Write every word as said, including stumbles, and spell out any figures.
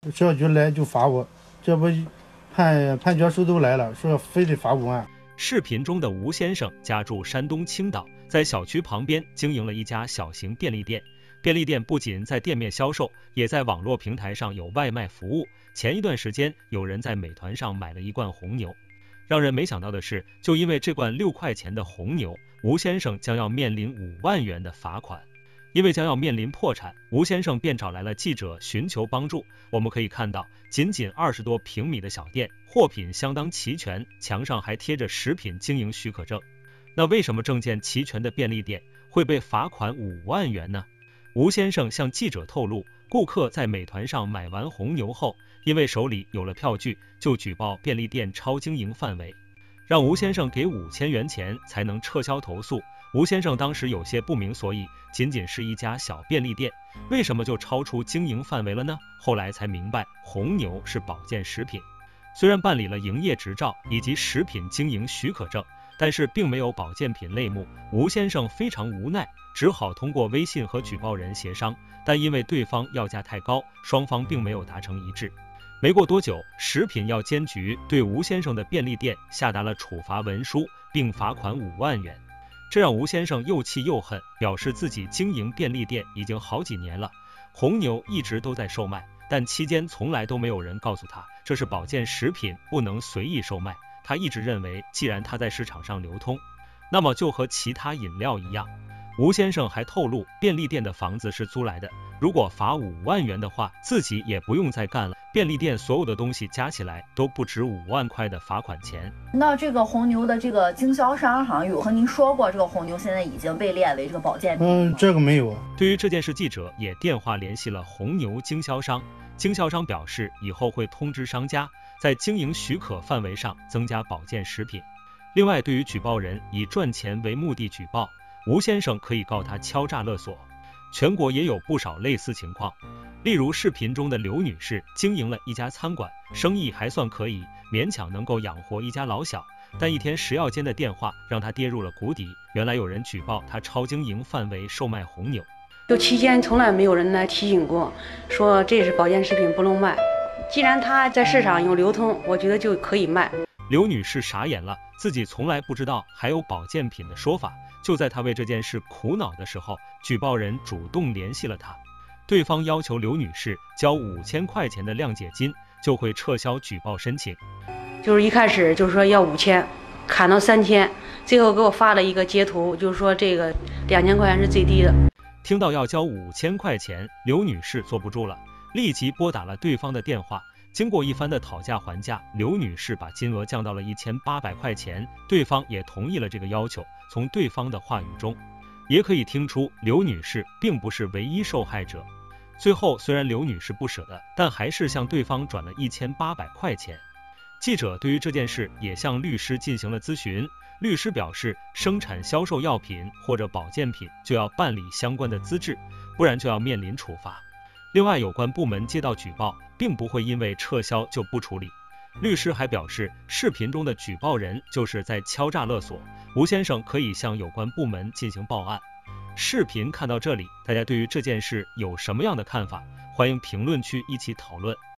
社局来就罚我，这不判判决书都来了，说非得罚五万。 视频中的吴先生家住山东青岛，在小区旁边经营了一家小型便利店。便利店不仅在店面销售，也在网络平台上有外卖服务。前一段时间，有人在美团上买了一罐红牛。让人没想到的是，就因为这罐六块钱的红牛，吴先生将要面临五万元的罚款。因为将要面临破产，吴先生便找来了记者寻求帮助。我们可以看到，仅仅二十多平米的小店，货品相当齐全，墙上还贴着食品经营许可证。那为什么证件齐全的便利店会被罚款五万元呢？吴先生向记者透露，顾客在美团上买完红牛后，因为手里有了票据，就举报便利店超经营范围，让吴先生给五千元钱才能撤销投诉。吴先生当时有些不明所以，仅仅是一家小便利店，为什么就超出经营范围了呢？后来才明白，红牛是保健食品，虽然办理了营业执照以及食品经营许可证，但是并没有保健品类目。吴先生非常无奈，只好通过微信和举报人协商，但因为对方要价太高，双方并没有达成一致。没过多久，食品药监局对吴先生的便利店下达了处罚文书，并罚款五万元。这让吴先生又气又恨，表示自己经营便利店已经好几年了，红牛一直都在售卖，但期间从来都没有人告诉他这是保健食品，不能随意售卖。他一直认为，既然它在市场上流通，那么就和其他饮料一样。吴先生还透露，便利店的房子是租来的，如果罚五万元的话，自己也不用再干了。便利店所有的东西加起来都不止五万块的罚款钱。 那这个红牛的这个经销商好像有和您说过，这个红牛现在已经被列为这个保健品。 嗯，这个没有。 对于这件事，记者也电话联系了红牛经销商，经销商表示以后会通知商家，在经营许可范围上增加保健食品。另外，对于举报人以赚钱为目的举报，吴先生可以告他敲诈勒索。全国也有不少类似情况，例如视频中的刘女士经营了一家餐馆，生意还算可以，勉强能够养活一家老小，但一天食药监的电话让她跌入了谷底。原来有人举报她超经营范围售卖红牛， 就期间从来没有人来提醒过，说这是保健食品不能卖，既然它在市场有流通，我觉得就可以卖。 刘女士傻眼了，自己从来不知道还有保健品的说法。就在她为这件事苦恼的时候，举报人主动联系了她，对方要求刘女士交五千块钱的谅解金，就会撤销举报申请。 就是一开始就是说要五千，砍到三千，最后给我发了一个截图，就是说这个两千块钱是最低的。 听到要交五千块钱，刘女士坐不住了，立即拨打了对方的电话。经过一番的讨价还价，刘女士把金额降到了一千八百块钱，对方也同意了这个要求。从对方的话语中，也可以听出刘女士并不是唯一受害者。最后，虽然刘女士不舍得，但还是向对方转了一千八百块钱。记者对于这件事也向律师进行了咨询，律师表示，生产销售药品或者保健品就要办理相关的资质，不然就要面临处罚。另外，有关部门接到举报，并不会因为撤销就不处理。律师还表示，视频中的举报人就是在敲诈勒索，吴先生可以向有关部门进行报案。视频看到这里，大家对于这件事有什么样的看法？欢迎评论区一起讨论。